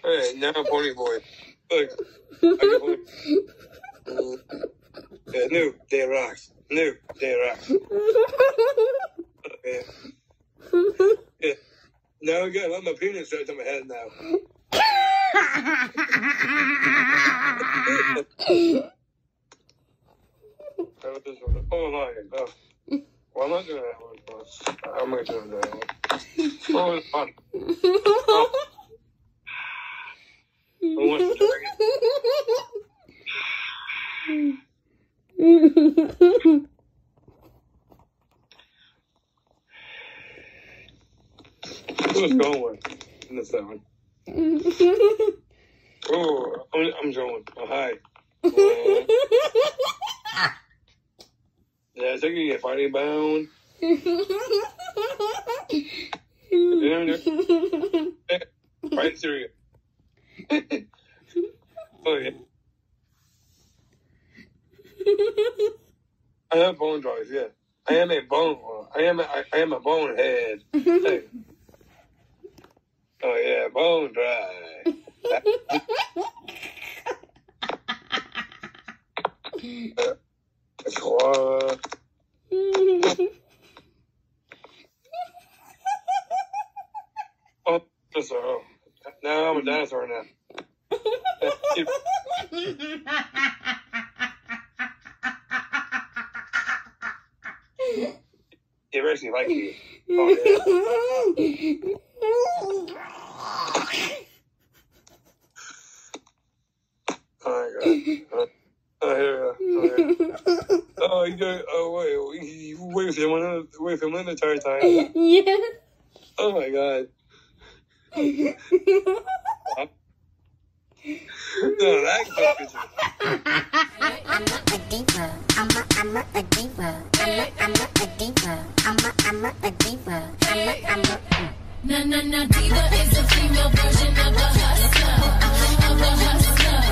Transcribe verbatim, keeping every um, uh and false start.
Hey, now pony boy. Look. I can pony. Yeah, new day rocks. New day rocks. Okay. Yeah. Now again, let my penis start on my head now. Oh my god. Well, I'm not doing that one. I'm not doing that one. Oh, it's fun. Oh. Who wants to drink it? Who's going in the seven? Oh, I'm, I'm going. Oh, hi. Uh, yeah, so you can get funny bone. Right, serious. Oh, yeah. I have bone drawers, yeah. I am a bone. I am a, I, I am a bone head. Hey. Oh yeah, bone dry. That's what. Oh, so now I'm a dinosaur now. It actually like you. Oh, yeah. Oh my god. Oh, here we go. Oh, you go. Oh, wait. You wait for him, wait for him the entire time. Yeah. Oh my god. No, that picture. I'm not a diva. I'm a, I'm a, a diva. I'm a, I'm a, a diva. I'm a, I'm a, a diva. I'm a, I'm a. Na na na, diva is a female version of a hustler. Of a hustler.